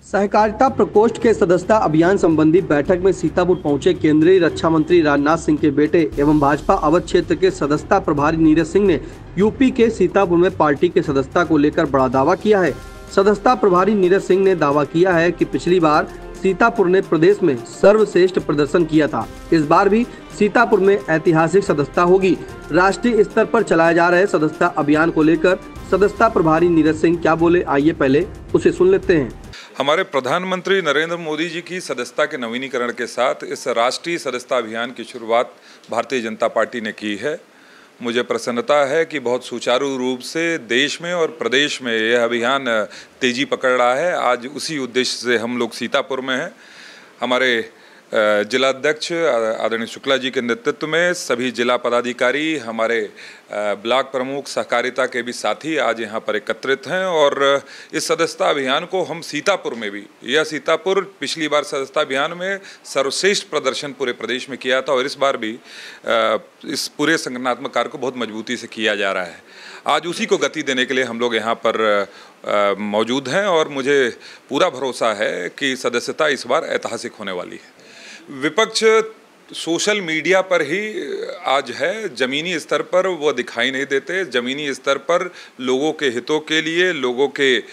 सहकारिता प्रकोष्ठ के सदस्यता अभियान संबंधी बैठक में सीतापुर पहुंचे केंद्रीय रक्षा मंत्री राजनाथ सिंह के बेटे एवं भाजपा अवध क्षेत्र के सदस्यता प्रभारी नीरज सिंह ने यूपी के सीतापुर में पार्टी के सदस्यता को लेकर बड़ा दावा किया है। सदस्यता प्रभारी नीरज सिंह ने दावा किया है कि पिछली बार सीतापुर ने प्रदेश में सर्वश्रेष्ठ प्रदर्शन किया था। इस बार भी सीतापुर में ऐतिहासिक सदस्यता होगी। राष्ट्रीय स्तर पर चलाए जा रहे सदस्यता अभियान को लेकर सदस्यता प्रभारी नीरज सिंह क्या बोले, आइए पहले उसे सुन लेते हैं। हमारे प्रधानमंत्री नरेंद्र मोदी जी की सदस्यता के नवीनीकरण के साथ इस राष्ट्रीय सदस्यता अभियान की शुरुआत भारतीय जनता पार्टी ने की है। मुझे प्रसन्नता है कि बहुत सुचारू रूप से देश में और प्रदेश में यह अभियान तेजी पकड़ रहा है। आज उसी उद्देश्य से हम लोग सीतापुर में हैं। हमारे जिला अध्यक्ष आदरणीय शुक्ला जी के नेतृत्व में सभी जिला पदाधिकारी, हमारे ब्लॉक प्रमुख, सहकारिता के भी साथी आज यहाँ पर एकत्रित हैं और इस सदस्यता अभियान को हम सीतापुर में भी, यह सीतापुर पिछली बार सदस्यता अभियान में सर्वश्रेष्ठ प्रदर्शन पूरे प्रदेश में किया था और इस बार भी इस पूरे संगठनात्मक कार्य को बहुत मजबूती से किया जा रहा है। आज उसी को गति देने के लिए हम लोग यहाँ पर मौजूद हैं और मुझे पूरा भरोसा है कि सदस्यता इस बार ऐतिहासिक होने वाली है। विपक्ष सोशल मीडिया पर ही आज है, ज़मीनी स्तर पर वो दिखाई नहीं देते। ज़मीनी स्तर पर लोगों के हितों के लिए, लोगों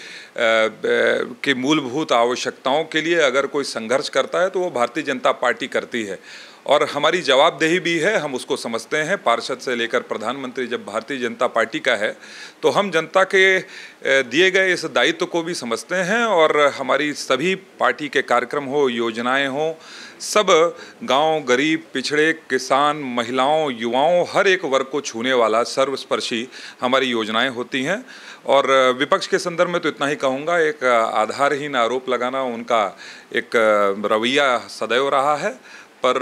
के मूलभूत आवश्यकताओं के लिए अगर कोई संघर्ष करता है तो वो भारतीय जनता पार्टी करती है और हमारी जवाबदेही भी है। हम उसको समझते हैं। पार्षद से लेकर प्रधानमंत्री जब भारतीय जनता पार्टी का है तो हम जनता के दिए गए इस दायित्व को भी समझते हैं और हमारी सभी पार्टी के कार्यक्रम हो, योजनाएं हो, सब गांव, गरीब, पिछड़े, किसान, महिलाओं, युवाओं, हर एक वर्ग को छूने वाला सर्वस्पर्शी हमारी योजनाएं होती हैं। और विपक्ष के संदर्भ में तो इतना ही कहूँगा, एक आधारहीन आरोप लगाना उनका एक रवैया सदैव रहा है, पर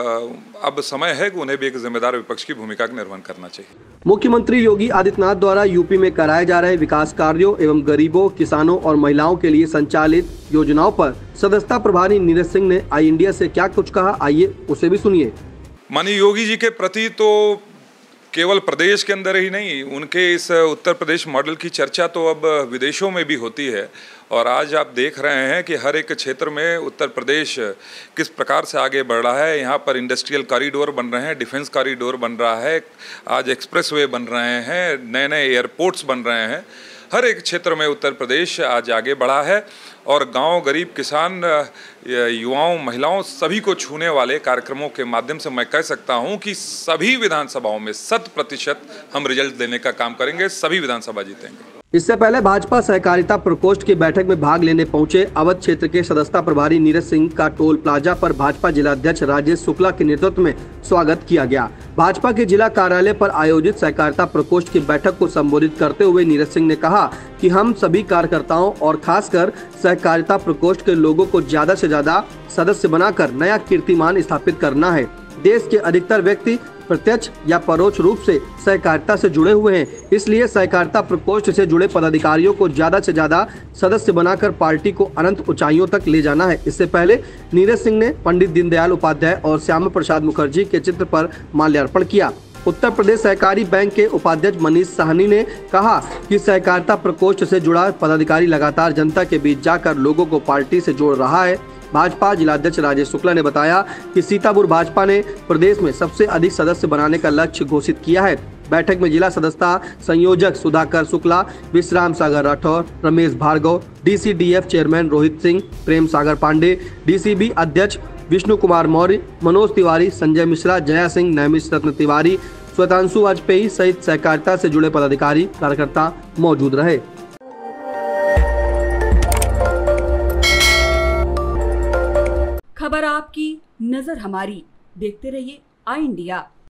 अब समय है कि उन्हें भी एक जिम्मेदार विपक्ष की भूमिका का निर्वहन करना चाहिए। मुख्यमंत्री योगी आदित्यनाथ द्वारा यूपी में कराए जा रहे विकास कार्यों एवं गरीबों, किसानों और महिलाओं के लिए संचालित योजनाओं पर सदस्यता प्रभारी नीरज सिंह ने आई इंडिया से क्या कुछ कहा, आइए उसे भी सुनिए। माननीय योगी जी के प्रति तो केवल प्रदेश के अंदर ही नहीं, उनके इस उत्तर प्रदेश मॉडल की चर्चा तो अब विदेशों में भी होती है और आज आप देख रहे हैं कि हर एक क्षेत्र में उत्तर प्रदेश किस प्रकार से आगे बढ़ रहा है। यहाँ पर इंडस्ट्रियल कॉरिडोर बन रहे हैं, डिफेंस कॉरिडोर बन रहा है, आज एक्सप्रेसवे बन रहे हैं, नए नए एयरपोर्ट्स बन रहे हैं। हर एक क्षेत्र में उत्तर प्रदेश आज आगे बढ़ा है और गांव, गरीब, किसान, युवाओं, महिलाओं सभी को छूने वाले कार्यक्रमों के माध्यम से मैं कह सकता हूं कि सभी विधानसभाओं में 100% हम रिजल्ट देने का काम करेंगे, सभी विधानसभा जीतेंगे। इससे पहले भाजपा सहकारिता प्रकोष्ठ की बैठक में भाग लेने पहुंचे अवध क्षेत्र के सदस्यता प्रभारी नीरज सिंह का टोल प्लाजा पर भाजपा जिला अध्यक्ष राजेश शुक्ला के नेतृत्व में स्वागत किया गया। भाजपा के जिला कार्यालय पर आयोजित सहकारिता प्रकोष्ठ की बैठक को संबोधित करते हुए नीरज सिंह ने कहा कि हम सभी कार्यकर्ताओं और खासकर सहकारिता प्रकोष्ठ के लोगों को ज्यादा से ज्यादा सदस्य बनाकर नया कीर्तिमान स्थापित करना है। देश के अधिकतर व्यक्ति प्रत्यक्ष या परोक्ष रूप से सहकारिता से जुड़े हुए हैं, इसलिए सहकारिता प्रकोष्ठ से जुड़े पदाधिकारियों को ज्यादा से ज्यादा सदस्य बनाकर पार्टी को अनंत ऊंचाइयों तक ले जाना है। इससे पहले नीरज सिंह ने पंडित दीनदयाल उपाध्याय और श्यामा प्रसाद मुखर्जी के चित्र पर माल्यार्पण किया। उत्तर प्रदेश सहकारी बैंक के उपाध्यक्ष मनीष साहनी ने कहा कि सहकारिता प्रकोष्ठ से जुड़ा पदाधिकारी लगातार जनता के बीच जाकर लोगों को पार्टी से जोड़ रहा है। भाजपा जिलाध्यक्ष राजेश शुक्ला ने बताया कि सीतापुर भाजपा ने प्रदेश में सबसे अधिक सदस्य बनाने का लक्ष्य घोषित किया है। बैठक में जिला सदस्यता संयोजक Sudhakar Shukla, Vishram Sagar Rathore, Ramesh Bhargava, DCDF chairman Rohit Singh, Prem Sagar Pandey, DCB अध्यक्ष विष्णु कुमार मौर्य, मनोज तिवारी, संजय मिश्रा, जया सिंह, नैमिष रत्न तिवारी, श्वेतांशु वाजपेयी सहित सहकारिता से जुड़े पदाधिकारी कार्यकर्ता मौजूद रहे। खबर आपकी, नजर हमारी। देखते रहिए आई इंडिया।